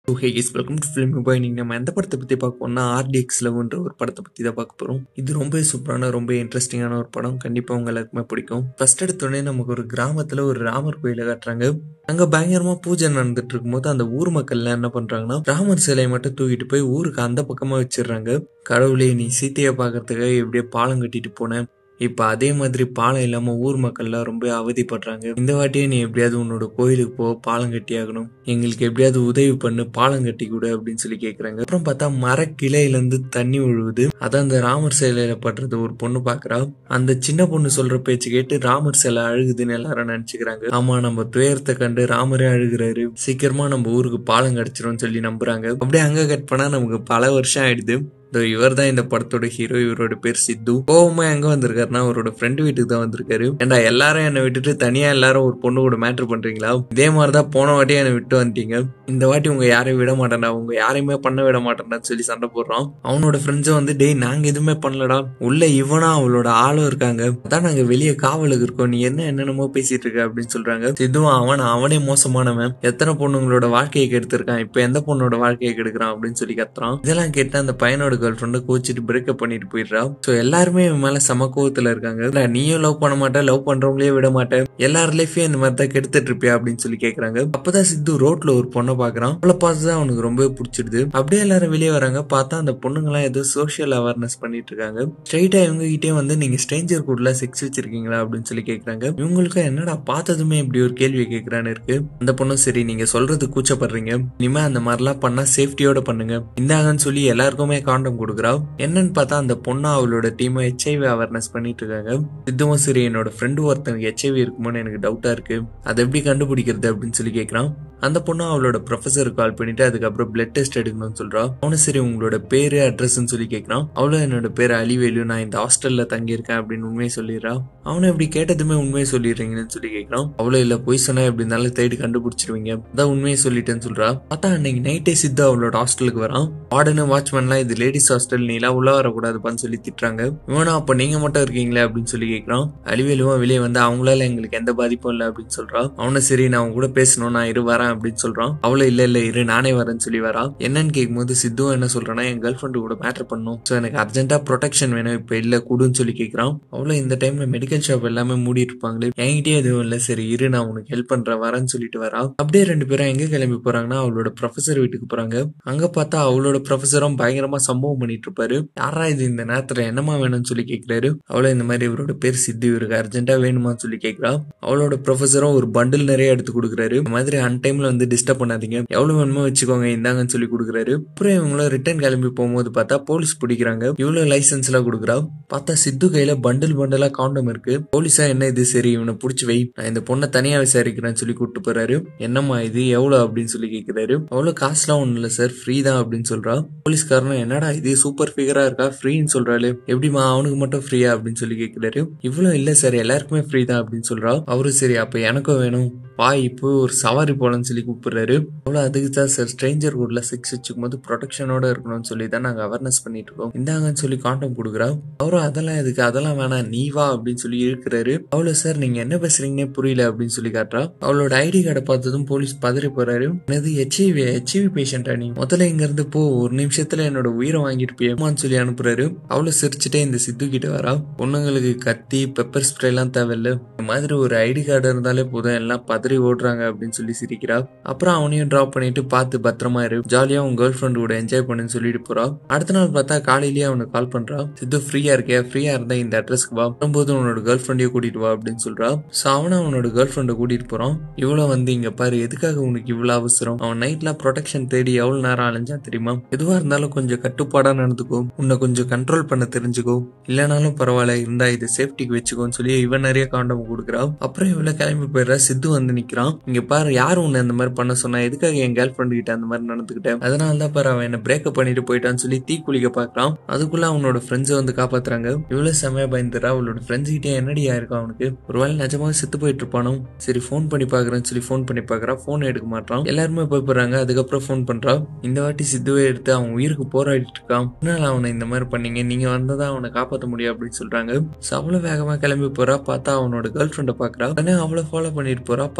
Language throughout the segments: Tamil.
Hey guys, welcome to Filmy Boy. நீங்க நம்ம எந்த படத்தை பத்தி பார்க்க போறோம்னா RDX லவ்ன்ற ஒரு படத்தை பத்தி தான் பார்க்க போறோம். இது ரொம்ப சூப்பரான ரொம்ப இன்ட்ரெஸ்டிங்கான ஒரு படம். கண்டிப்பா உங்க எல்லாருக்குமே பிடிக்கும். ஃபர்ஸ்ட் எடுத்தோடனே நமக்கு ஒரு கிராமத்துல ஒரு ராமர் கோயிலை காட்டுறாங்க. அங்க பயங்கரமா பூஜை நடந்துட்டு இருக்கும்போது அந்த ஊர் மக்கள் என்ன பண்றாங்கன்னா ராமர் சிலையை மட்டும் தூக்கிட்டு போய் ஊருக்கு அந்த பக்கமா வச்சிடுறாங்க. கடவுளே, நீ சீத்தையை பாக்குறதுக்காக எப்படியே பாலம் கட்டிட்டு போன, இப்ப அதே மாதிரி பாலம் இல்லாம ஊர் மக்கள்லாம் ரொம்ப அவதிப்படுறாங்க. இந்த வாட்டியே நீ எப்படியாவது உன்னோட கோயிலுக்கு போ, பாலம் கட்டி ஆகணும், எங்களுக்கு எப்படியாவது உதவி பண்ணு, பாலம் கட்டி கொடு அப்படின்னு சொல்லி கேக்குறாங்க. அப்புறம் பார்த்தா மரக்கிளையில இருந்து தண்ணி விழுவுது. அதான் அந்த ராமர் சிலையில படுறது ஒரு பொண்ணு பாக்குறா. அந்த சின்ன பொண்ணு சொல்ற பேச்சு கேட்டு ராமர் சிலை அழுகுதுன்னு எல்லாரும் நினைச்சுக்கிறாங்க. ஆமா, நம்ம துயரத்தை கண்டு ராமரே அழுகுறாரு, சீக்கிரமா நம்ம ஊருக்கு பாலம் கிடைச்சிரும் சொல்லி நம்புறாங்க. அப்படியே அங்க கட் பண்ணா நமக்கு பல வருஷம் ஆயிடுது. இவர் தான் இந்த படத்தோட ஹீரோ. இவரோட பேர் சித்து. கோவமா எங்க வந்திருக்காருன்னா அவரோட ஃப்ரெண்டு வீட்டுக்கு தான் வந்திருக்காரு. ஏண்டா எல்லாரும் என்னை விட்டுட்டு தனியா எல்லாரும் ஒரு பொண்ணு கூட மேட்ரு பண்றீங்களா? இதே மாதிரிதான் போன வாட்டியே என்னை விட்டு வந்துட்டீங்க, இந்த வாட்டி உங்க யாரையும் விட மாட்டேன்டா, உங்க யாரையுமே பண்ண விட மாட்டேன்டான்னு சொல்லி சண்டை போடுறான். அவனோட ஃப்ரெண்ட்ஸும் வந்து டேய் நாங்க எதுவுமே பண்ணலடா, உள்ள இவனா அவளோட ஆளும் இருக்காங்க, அதான் நாங்க வெளியே காவலுக்கு இருக்கோம், நீ என்னென்னமோ பேசிட்டு இருக்க அப்படின்னு சொல்றாங்க. சித்துவும் அவனே மோசமானவன், எத்தனை பொண்ணுங்களோட வாழ்க்கையை கெடுத்திருக்கான், இப்ப எந்த பொண்ணோட வாழ்க்கையை கெடுக்கிறான் அப்படின்னு சொல்லி கத்துறான். இதெல்லாம் கேட்டு அந்த பையனோட கேர்ள் ஃப்ரெண்ட் கோச்சிட்டு பிரேக்கப் பண்ணிட்டு போயிடுறா. சோ எல்லாருமே இவன் மேல சம கோவத்துல இருக்காங்க. நீயும் லவ் பண்ண மாட்டே, லவ் பண்றவங்களே விட மாட்டேன், எல்லார் லைஃபையும் இந்த மாதிரி தான் கெடுத்துட்டு இருப்பியா அப்படின்னு சொல்லி கேக்குறாங்க. அப்பதான் சித்து ரோட்ல ஒரு பொண்ணை பாக்குறான். அவளை பார்த்துதான் அவனுக்கு ரொம்ப பிடிச்சிடுது. அப்படியே எல்லாரும் வெளியே வராங்க. பார்த்தா அந்த பொண்ணுங்களாம் ஏதோ சோசியல் அவேர்னஸ் பண்ணிட்டு இருக்காங்க. ஸ்ட்ரைட்டா இவங்க கிட்டே வந்து நீங்க ஸ்ட்ரேஞ்சர் கூட செக்ஸ் வச்சிருக்கீங்களா அப்படின்னு சொல்லி கேக்குறாங்க. இவங்களுக்கு என்னடா பார்த்ததுமே இப்படி ஒரு கேள்வி கேட்கறான்னு இருக்கு. அந்த பொண்ணும் சரி, நீங்க சொல்றது கூச்சப்படுறீங்க, இனிமே அந்த மாதிரிலாம் பண்ணா சேஃப்டியோட பண்ணுங்க, இந்தாங்கன்னு சொல்லி எல்லாருக்குமே காண்டம் கொடுக்குறா. என்னன்னு பார்த்தா அந்த பொண்ணு அவளோட டீம் HIV அவேர்னஸ் பண்ணிட்டு இருக்காங்க. இதுவும் சரி, என்னோட ஃப்ரெண்டு ஒருத்தனுக்கு HIV இருக்குமோன்னு எனக்கு டவுட்டா இருக்கு, அதை எப்படி கண்டுபிடிக்கிறது அப்படின்னு சொல்லி கேட்கறான். அந்த பொண்ணு அவளோட ப்ரொஃபஸருக்கு கால் பண்ணிட்டு அதுக்கப்புறம் பிளட் டெஸ்ட் எடுக்கணும்னு சொல்றா. அவனு சரி உங்களோட பேரு அட்ரஸ் சொல்லி கேட்கறான். அவளும் என்னோட பேரு அலிவேலு, நான் இந்த ஹாஸ்டல்ல தங்கி இருக்கேன் அப்படின்னு உண்மையை சொல்லிடுறா. அவனை இப்படி கேட்டதுமே உண்மையை சொல்லிடுறீங்கன்னு சொல்லி கேட்கறான். அவ்வளவு இல்ல, போய் சொன்னா எப்படி இருந்தாலும் தேடி கண்டுபிடிச்சிருவீங்க, அதான் உண்மையை சொல்லிட்டேன்னு சொல்றா. பார்த்தா அன்னைக்கு நைட்டே சித்து அவளோட ஹாஸ்டலுக்கு வரான். வார்டனு வாட்ச்மேன்லாம் இது லேடிஸ் ஹாஸ்டல், நீலாம் உள்ள வரக்கூடாதுப்பான்னு சொல்லி திட்டுறாங்க. இவனா அப்ப நீங்க மட்டும் இருக்கீங்களே அப்படின்னு சொல்லி கேட்கறான். அலிவேலுவும் வெளியே வந்து அவங்களால எங்களுக்கு எந்த பாதிப்பும் இல்லை அப்படின்னு சொல்றா. அவனு சரி, நான் அவங்க கூட பேசணும், நான் வரேன் அப்படின்னு சொல்றான். அவளும் இல்ல இரு நானே வரேன்னு சொல்லி வரா. என்னன்னு கேட்கும்போது சித்துவும் என்ன சொல்றான்னா என் கேர்ள் ஃப்ரெண்டு கூட மேட்டர் பண்ணும், சோ எனக்கு அர்ஜென்ட்டா ப்ரொடெக்ஷன் வேணும், இப்ப இல்ல கூடுன்னு சொல்லி கேட்கறான். அவளும் இந்த டைம்ல மெடிக்கல் ஷாப் எல்லாமே மூடிட்டு இருப்பாங்களே, என்கிட்டயே எதுவும் இல்ல, சரி இரு நான் உனக்கு ஹெல்ப் பண்றேன் வரேன்னு சொல்லிட்டு வரா. அப்படியே ரெண்டு பேரும் எங்க கிளம்பி போறாங்கன்னா அவளோட ப்ரொஃபசர் வீட்டுக்கு போறாங்க. அங்க பார்த்தா அவளோட ப்ரொஃபசரும் பயங்கரமா சம்பவம் பண்ணிட்டு இருப்பாரு. யாரா இது இந்த நேரத்துல என்னமா வேணும்னு சொல்லி கேட்கிறாரு. அவளும் இந்த மாதிரி இவரோட பேர் சித்து, இவருக்கு அர்ஜென்ட்டா வேணுமான்னு சொல்லி கேட்கிறா. அவளோட ப்ரொஃபசரும் ஒரு பண்டில் நிறைய எடுத்து கொடுக்குறாரு. இந்த மாதிரி அன் டைம்ல வந்து டிஸ்டர்ப் பண்ணாதீங்க, எவ்வளவு வேணுமோ வச்சுக்கோங்க இந்தாங்கன்னு சொல்லி கொடுக்குறாரு. அப்புறம் இவங்களும் ரிட்டர்ன் கிளம்பி போகும்போது பார்த்தா போலீஸ் பிடிக்கிறாங்க. இவ்வளவு லைசன்ஸ் எல்லாம் கொடுக்குறா. பார்த்தா சித்து கையில பண்டலா காண்டம் இருக்கு. போலீஸா என்ன இது, சரி இவனை புடிச்சு வை, நான் இந்த பொண்ணை தனியா விசாரிக்கிறேன்னு சொல்லி கூப்பிட்டு போறாரு. என்னம்மா இது எவ்வளவு அப்படின்னு சொல்லி கேட்கிறாரு. அவ்வளவு காசுலாம் ஒண்ணு இல்ல சார், ஃப்ரீ தான் அப்படின்னு சொல்றா. போலீஸ்காரனும் என்னடா இது சூப்பர் ஃபிகரா இருக்கா, ஃப்ரீன்னு சொல்றாரு, எப்படிமா அவனுக்கு மட்டும் ஃப்ரீயா அப்படின்னு சொல்லி கேட்கிறாரு. இவ்வளவு இல்ல சார், எல்லாருக்குமே ஃப்ரீ தான் அப்படின்னு சொல்றா. அவரு சரி அப்ப எனக்கும் வேணும், வா இப்போ ஒரு சவாரி போலன்னு சொல்லி கூப்பிடுறாரு. அவ்வளவு அதுக்கு தான் சார், ஸ்ட்ரேஞ்சர் கூட செக்ஸ் வச்சுக்கும் போது ப்ரொடெக்ஷனோட இருக்கணும்னு சொல்லி தான் நாங்க அவேர்னஸ் பண்ணிட்டு இருக்கோம், இந்தாங்கன்னு சொல்லி காண்டம் கொடுக்குறா. அவரும் அதெல்லாம் எதுக்கு, அதெல்லாம் வேணாம் நீ வா அப்படின்னு சொல்லி இருக்கிறாரு. அவ்வளவு சார் நீங்க என்ன பேசுறீங்கன்னே புரியல அப்படின்னு சொல்லி காட்டுறா. அவளோட ஐடி கார்டை பார்த்ததும் போலீஸ் பதறி போறாரு. எனது HIV பேஷண்டா நீ, முதல்ல இங்க இருந்து போ, ஒரு நிமிஷத்துல என்னோட உயிரை வாங்கிருப்பியமான்னு சொல்லி அனுப்புறாரு. அவ்வளவு சிரிச்சுட்டே இந்த சித்து கிட்ட வரா. பொண்ணுங்களுக்கு கத்தி பெப்பர் ஸ்ப்ரே எல்லாம் தேவையில்ல, இந்த மாதிரி ஒரு ஐடி கார்டு இருந்தாலே போதும், எல்லாம் பதறி ஓடுறாங்க அப்படின்னு சொல்லி சிரிக்கிறா. அப்புறம் அவனையும் டிராப் பண்ணிட்டு பார்த்து பத்திரமா இரு, ஜாலியா உங்க கேர்ள் ஃப்ரெண்ட் கூட என்ஜாய் பண்ணுன்னு சொல்லிட்டு போறா. அடுத்த நாள் பார்த்தா காலையிலேயே அவனுக்கு கால் பண்றா. சித்து ஃப்ரீயா இருக்கியா, ஃப்ரீயா இருந்தா இந்த அட்ரஸ்க்கு வா, வரும்போது உன்னோட கேர்ள் ஃப்ரெண்டையும் கூட்டிட்டு வா அப்படின்னு சொல்றா. சோ அவனும் அவனோட கேர்ள் ஃப்ரெண்டை கூட்டிட்டு போறான். இவ்வளவு வந்து இங்க பாரு, எதுக்காக உனக்கு இவ்வளவு அவசரம், அவன் நைட்ல ப்ரொடெக்ஷன் தேடி எவ்வளவு நேரம் அலைஞ்சா தெரியுமா, எதுவா இருந்தாலும் கொஞ்சம் கட்டுப்பாடா நடந்துக்கோ, உன்னை கொஞ்சம் கண்ட்ரோல் பண்ண தெரிஞ்சுக்கோ, இல்லனாலும் பரவாயில்ல இருந்தா இது சேஃப்டிக்கு வச்சுக்கோன்னு சொல்லி இவன் நிறைய காண்டம் கொடுக்குறா. அப்புறம் இவ்வளவு கிளம்பி போயிடுறா. சித்து வந்து நிக்கிறான். இங்க பாரு, யாரு உன்னை அந்த மாதிரி பண்ண சொன்னா, எதுக்காக என் கேர்ள் ஃப்ரெண்ட் கிட்ட அந்த மாதிரி நடந்துக்கிட்டேன், அதனாலதான் பாரு அவன் என்ன பிரேக்கப் பண்ணிட்டு போயிட்டான்னு சொல்லி தீ குளிக்க பாக்குறான். அதுக்குள்ள அவனோட ஃப்ரெண்ட்ஸ் வந்து காப்பாத்துறாங்க. இவ்வளவு செமையா பயந்துறா. அவளோட ஃப்ரெண்ட்ஸ் கிட்டே என்னடி ஆயிருக்கும் அவனுக்கு, ஒருவேளை நிஜமா செத்து போயிட்டு இருப்பானோ, சரி போன் பண்ணி பாக்குறேன்னு சொல்லி போன் பண்ணி பாக்குறா. போன் எடுக்க மாட்டான். எல்லாருமே போய் போறாங்க. அதுக்கப்புறம் போன் பண்றா. இந்த வாட்டி சித்துவே எடுத்து அவன் உயிருக்கு போராடிட்டு இருக்கான். அதனால அவனை இந்த மாதிரி பண்ணீங்க, நீங்க வந்ததான் அவனை காப்பாற்ற முடியும் அப்படின்னு சொல்றாங்க. அவ்வளவு வேகமா கிளம்பி போறா. பார்த்தா அவனோட கேர்ள் ஃப்ரெண்டை பாக்குறா. அவளை ஃபாலோ பண்ணிட்டு போறா.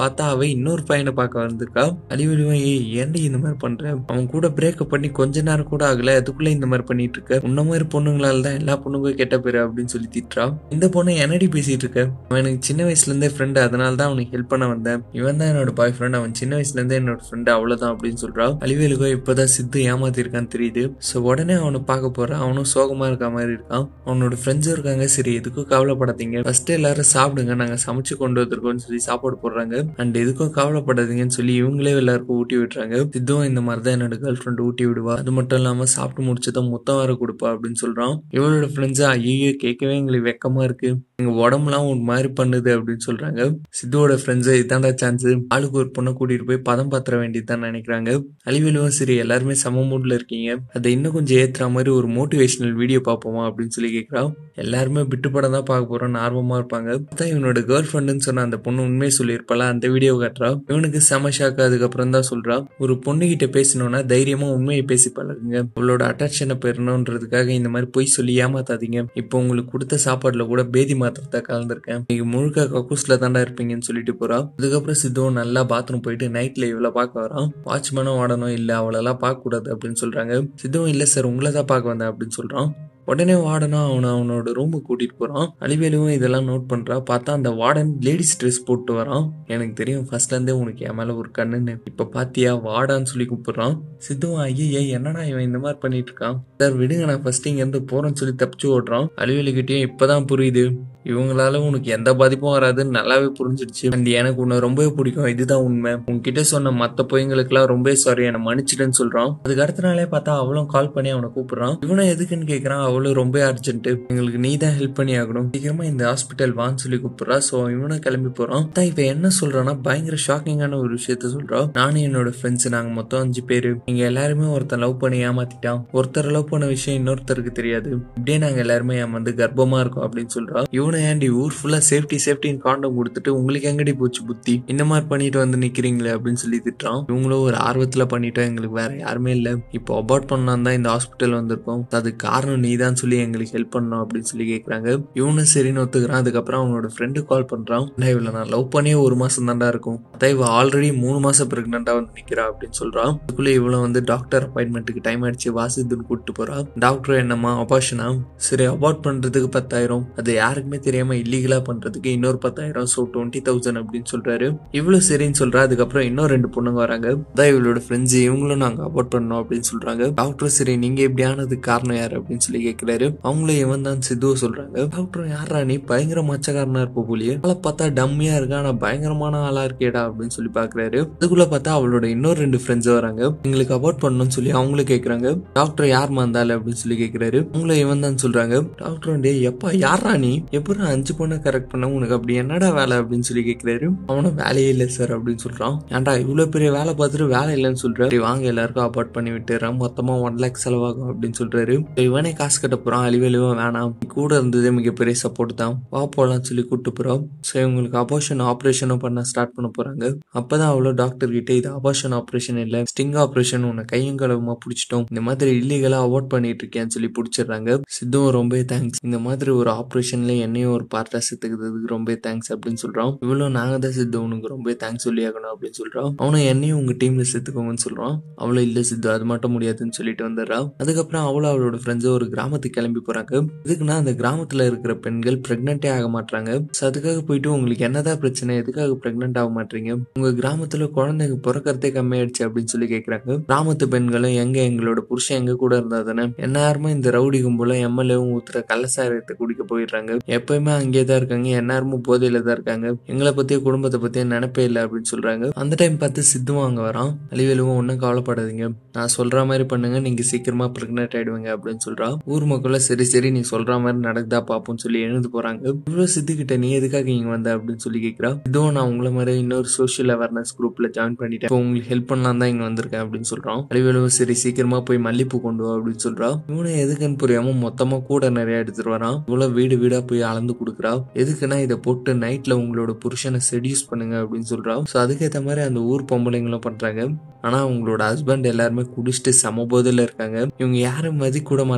பார்த்தா அவ இன்னொரு பையனை பார்க்க வந்திருக்கா. அழிவெளிவன் ஏன்டி இந்த மாதிரி பண்ற, அவன் கூட பிரேக்கப் பண்ணி கொஞ்ச நேரம் கூட ஆகல, அதுக்குள்ள இந்த மாதிரி பண்ணிட்டு இருக்க, உன்ன மாதிரி பொண்ணுங்களால தான் எல்லா பொண்ணுங்களும் கெட்ட பேரு அப்படின்னு சொல்லி திட்டுறா. இந்த பொண்ணு என்னடி பேசிட்டு இருக்க, அவன் எனக்கு சின்ன வயசுல இருந்தே ஃப்ரெண்டு, அதனால தான் அவனுக்கு ஹெல்ப் பண்ண வந்தேன், இவன் தான் என்னோட பாய் ஃப்ரெண்ட், அவன் சின்ன வயசுல இருந்தே என்னோட ஃப்ரெண்டு, அவ்வளவுதான் அப்படின்னு சொல்றா. அழிவேலுக்கோ இப்பதான் சித்து ஏமாத்திருக்கான்னு தெரியுது. சோ உடனே அவனை பார்க்க போறான். அவனும் சோகமா இருக்க மாதிரி இருக்கான். அவனோட ஃப்ரெண்ட்ஸும் இருக்காங்க. சரி எதுக்கும் கவலைப்படாதீங்க, ஃபர்ஸ்ட் எல்லாரும் சாப்பிடுங்க, நாங்க சமைச்சு கொண்டு வந்திருக்கோம்னு சொல்லி சாப்பாடு போடுறாங்க. அண்ட் எதுக்கும் கவலைப்படாதீங்கன்னு சொல்லி இவங்களே எல்லாருக்கும் ஊட்டி விட்டுறாங்க. சித்துவும் இந்த மாதிரி தான் என்னோட கேர்ள் ஃப்ரெண்ட் ஊட்டி விடுவா, அது மட்டும் இல்லாம சாப்பிட்டு முடிச்சதும் மொத்தம் வேற கொடுப்பா அப்படின்னு சொல்றான். இவளோட ஃப்ரெண்ட்ஸ் ஐயோ கேட்கவே எங்களுக்கு வெக்கமா இருக்கு, எங்க உடம்புலாம் ஒரு மாதிரி பண்ணுது அப்படின்னு சொல்றாங்க. சித்துவோட ஃப்ரெண்ட்ஸ் இதாண்டா சான்ஸ், ஆளுக்கு ஒரு பொண்ணை கூட்டிட்டு போய் பதம் பாத்திர வேண்டியதுதான் நினைக்கிறாங்க. அழிவிலும் சரி எல்லாருமே சம மூட்ல இருக்கீங்க, அதை இன்னும் கொஞ்சம் ஏத்துற மாதிரி ஒரு மோட்டிவேஷனல் வீடியோ பார்ப்போமா அப்படின்னு சொல்லி கேட்கிறா. எல்லாருமே விட்டு படம் தான் பார்க்க போறோம்னு ஆர்வமா இருப்பாங்க. அதான் இவனோட கேர்ள் ஃப்ரெண்டுன்னு சொன்ன அந்த பொண்ணு உண்மையை சொல்லியிருப்பாளா, அந்த வீடியோ காட்டுறா. இவனுக்கு செம ஷாக்கு. அதுக்கப்புறம் தான் சொல்றா, ஒரு பொண்ணு கிட்ட பேசணும்னா தைரியமா உண்மையை பேசி பழகுங்க, உங்களோட அட்டென்ஷனை பெறணும்ன்றதுக்காக இந்த மாதிரி பொய் சொல்லி ஏமாத்தாதீங்க, இப்போ உங்களுக்கு கொடுத்த சாப்பாடுல கூட பேதி மாத்திரத்தை கலந்துருக்கேன், நீங்க முழுக்க கக்கூஸ்ல தாண்டா இருப்பீங்கன்னு சொல்லிட்டு போறா. அதுக்கப்புறம் சித்துவும் நல்லா பாத்ரூம் போயிட்டு நைட்ல இவளை பார்க்க வரான். வாட்ச்மேனும் வாடனும் இல்ல அவளெல்லாம் பார்க்க கூடாது அப்படின்னு சொல்றாங்க. சித்துவும் இல்ல சார் உங்களை தான் பார்க்க வந்தேன் அப்படின்னு சொல்றான். உடனே வார்டனும் அவனோட ரூமுக்கு கூட்டிட்டு போறான். அழிவேலுவும் இதெல்லாம் நோட் பண்றா. பார்த்தா அந்த வார்டன் லேடிஸ் ட்ரெஸ் போட்டு வரான். எனக்கு தெரியும் ஃபர்ஸ்ட்ல இருந்தே உனக்கு என் மேல ஒரு கண்ணுன்னு, இப்ப பாத்தியா வாடான்னு சொல்லி கூப்பிடுறான். சித்துவும் ஐயே என்னடா இவன் இந்த மாதிரி பண்ணிட்டு இருக்கான், சார் விடுங்க நான் ஃபர்ஸ்ட் இங்க இருந்து போறேன்னு சொல்லி தப்பிச்சு ஓடுறான். அழிவேலுக்கிட்டயும் இப்பதான் புரியுது, இவங்களால உனக்கு எந்த பாதிப்பும் வராதுன்னு நல்லாவே புரிஞ்சிடுச்சு. அண்ட் எனக்கு உன்னை ரொம்பவே பிடிக்கும், இதுதான் உண்மை, உன்கிட்ட சொன்ன மத்த பொய்களுக்கெல்லாம் ரொம்ப சாரி, என்னை மன்னிச்சிடுன்னு சொல்றான். அதுக்கு அடுத்த நாளே பார்த்தா அவளும் கால் பண்ணி அவனை கூப்பிடுறான். இவனும் எதுக்குன்னு கேட்கறான். அவளும் ரொம்ப அர்ஜென்ட், எங்களுக்கு நீ தான் ஹெல்ப் பண்ணி ஆகணும், சீக்கிரமா இந்த ஹாஸ்பிட்டல் வான்னு சொல்லி கூப்பிடுறா. சோ இவனும் கிளம்பி போறான். இப்ப என்ன சொல்றான்னா பயங்கர ஷாக்கிங்கான ஒரு விஷயத்த சொல்றா. நானும் என்னோட ஃப்ரெண்ட்ஸ் நாங்க மொத்தம் 5 பேரு, நீங்க எல்லாருமே ஒருத்தர் லவ் பண்ணி ஏமாத்திட்டான், ஒருத்தர் லவ் பண்ண விஷயம் இன்னொருத்தருக்கு தெரியாது, இப்படியே நாங்க எல்லாருமே வந்து கர்ப்பமா இருக்கோம் அப்படின்னு சொல்றா. இவனை ஏன்டி ஊர் ஃபுல்லா சேஃப்டின்னு காண்டம் கொடுத்துட்டு உங்களுக்கு எங்கடி போச்சு புத்தி, இந்த மாதிரி பண்ணிட்டு வந்து நிக்கிறீங்களே அப்படின்னு சொல்லி திட்டுறான். இவங்களும் ஒரு ஆர்வத்துல பண்ணிட்டோம், எங்களுக்கு வேற யாருமே இல்ல, இப்போ அபார்ட் பண்ணலாம் தான் இந்த ஹாஸ்பிட்டல் வந்திருக்கோம், அதுக்கு காரணம் நீதான் சொல்லி எங்களுக்கு ஹெல்ப் பண்ணணும் அப்படின்னு சொல்லி கேட்கறாங்க. இவனும் சரின்னு ஒத்துக்கிறான். அதுக்கப்புறம் அவனோட ஃப்ரெண்டு கால் பண்றான். இவளை நான் லவ் பண்ணியே 1 மாசம் தாண்டா இருக்கும், அதான் இவ ஆல்ரெடி 3 மாசம் பிரெக்னண்டா வந்து நிக்கிறா அப்படின்னு சொல்றான். அதுக்குள்ள இவளை வந்து டாக்டர் அப்பாயின்மெண்ட்டுக்கு டைம் ஆயிடுச்சு வாசிதுன்னு கூப்பிட்டு போறா. டாக்டர் என்னமா அபார்ஷனா, சரி அபார்ட் பண்றதுக்கு 10,000, அது யாருக்குமே தெரியாம இல்லீகலா பண்றதுக்கு இன்னொரு 10,000, சோ 20,000 அப்படின்னு சொல்றாரு. இவ்வளவு சரின்னு சொல்றா. அதுக்கப்புறம் இன்னும் 2 பொண்ணுங்க வராங்க. அதான் இவளோட ஃப்ரெண்ட்ஸ், இவங்களும் நாங்க அபார்ட் பண்ணோம் அப்படின்னு சொல்றாங்க. டாக்டர் சரி நீங்க இப்படி ஆனதுக்கு காரணம் யாரு அப்படின்னு சொல்லி கேட்கிறாரு. அவங்களும் இவன் தான் சித்துவ சொல்றாங்க. டாக்டர் யாரா நீ, பயங்கர மச்சக்காரனா இருப்ப போலியே, ஆளை பார்த்தா டம்மியா இருக்கா ஆனா பயங்கரமான ஆளா இருக்கேடா அப்படின்னு சொல்லி பாக்குறாரு. அதுக்குள்ள பார்த்தா அவளோட இன்னொரு 2 ஃப்ரெண்ட்ஸ் வராங்க. எங்களுக்கு அபார்ட் பண்ணணும்னு சொல்லி அவங்களும் கேட்கறாங்க. டாக்டர் யார் மாந்தாள் அப்படின்னு சொல்லி கேட்கிறாரு. அவங்களும் இவன் தான் சொல்றாங்க. டாக்டர் எப்பா யாரா நீ, எப்படி 5 பொண்ணை கரெக்ட் பண்ண, உனக்கு அப்படி என்னடா வேலை அப்படின்னு சொல்லி கேட்கிறாரு. அவனும் வேலையே இல்லை சார் அப்படின்னு சொல்றான். ஏன்டா இவ்வளவு பெரிய வேலை பார்த்துட்டு வேலை இல்லைன்னு சொல்றாரு. வாங்க எல்லாருக்கும் அபார்ட் பண்ணி விட்டுறேன், மொத்தமா 1 lakh செலவாகும் அப்படின்னு சொல்றாரு. இவனே காசு கட்ட போறான். அழிவெளிவும் வேணாம், கூட இருந்ததே மிகப்பெரிய சப்போர்ட் தான், வா போலாம்னு சொல்லி கூட்டு போறோம். சோ இவங்களுக்கு அபார்ஷன் ஆபரேஷனும் பண்ண ஸ்டார்ட் பண்ண போறாங்க. அப்பதான் அவ்வளோ டாக்டர் கிட்ட இது அபார்ஷன் ஆபரேஷன் இல்ல, ஸ்டிங் ஆபரேஷன், உன்னை கையும் களவுமா பிடிச்சிட்டோம், இந்த மாதிரி இல்லீகலா அவாய்ட் பண்ணிட்டு இருக்கேன்னு சொல்லி பிடிச்சிடுறாங்க. சித்துவும் ரொம்ப தேங்க்ஸ், இந்த மாதிரி ஒரு ஆபரேஷன்ல என்னையும் ஒரு பார்ட்டா சேர்த்துக்கிறதுக்கு ரொம்ப தேங்க்ஸ் அப்படின்னு சொல்றான். இவ்வளவு நாங்க தான் சித்து உனக்கு ரொம்ப தேங்க்ஸ் சொல்லி ஆகணும் அப்படின்னு சொல்றான். அவனும் என்னையும் உங்க டீம்ல சேர்த்துக்கோங்கன்னு சொல்றான். அவளும் இல்ல சித்து அது மட்டும் முடியாதுன்னு சொல்லிட்டு வந்துடுறா. அதுக்கப்புறம் அவளும் அவளோட ஃப்ரெண்ட்ஸ் ஒரு கிராமத்துக்கு கிளம்பி போறாங்க. இதுக்குன்னா அந்த கிராமத்துல இருக்கிற பெண்கள் பிரெக்னென்டே ஆக மாட்டாங்க. அதுக்காக போயிட்டு உங்களுக்கு என்னதான் பிரச்சனை, எதுக்காக பிரெக்னென்ட் ஆக மாட்டீங்க, உங்க கிராமத்துல குழந்தைங்க பிறக்கிறதே கம்மியாயிடுச்சு அப்படின்னு சொல்லி கேட்கறாங்க. கிராமத்து பெண்களும் எங்களோட புருஷன் எங்க கூட இருந்தா தானே, எந்நேரமும் இந்த ரவுடி கும்பல எம்எல்ஏவும் ஊத்துற கள்ளசாரத்தை குடிக்க போயிடுறாங்க, எப்பயுமே அங்கேயே தான் இருக்காங்க, எந்நேரமும் போதையில தான் இருக்காங்க, எங்களை பத்தியும் குடும்பத்தை பத்தியும் நினைப்பே இல்லை அப்படின்னு சொல்றாங்க. அந்த டைம் பார்த்து சித்துவும் அங்க வரான். அழிவேலுவும் ஒன்னும் கவலைப்படாதீங்க, நான் சொல்ற மாதிரி பண்ணுங்க, நீங்க சீக்கிரமா பிரெக்னென்ட் ஆயிடுவீங்க அப்படின்னு சொல்றா. ஊர் மக்களும் சரி நீ சொல்ற மாதிரி நடக்குதா பாப்போம்னு சொல்லி எழுந்து போறாங்க. இவ்வளவு சித்து கிட்ட நீ எதுக்காக இங்க வந்த அப்படின்னு சொல்லி கேட்கிறா. இதுவும் நான் உங்களை மாதிரி இன்னொரு சோசியல் அவேர்னஸ் குரூப்ல ஜாயின் பண்ணிட்டேன், உங்களுக்கு ஹெல்ப் பண்ணலாம் தான் இங்க வந்திருக்கேன் அப்படின்னு சொல்றான். அழிவேலுவும் சரி சீக்கிரமா போய் மல்லிப்பூ கொண்டு வா அப்படின்னு சொல்றா. இவனை எதுக்குன்னு புரியாம மொத்தமா கூட நிறைய எடுத்துட்டு வரான். இவ்வளவு வீடா போய் அளந்து கொடுக்குறா. எதுக்குன்னா இதை போட்டு நைட்ல உங்களோட புருஷனை செடியூஸ் பண்ணுங்க அப்படின்னு சொல்றா. சோ அதுக்கேற்ற மாதிரி அந்த ஊர் பொம்பளைங்களும் பண்றாங்க. ஆனா அவங்களோட ஹஸ்பண்ட் எல்லாருமே குடிச்சிட்டு சம போதில இருக்காங்க. இவங்க யாரும் மதி கூட மாட்டாங்க.